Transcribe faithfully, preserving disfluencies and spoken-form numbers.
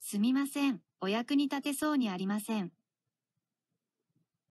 すみません、お役に立てそうにありません。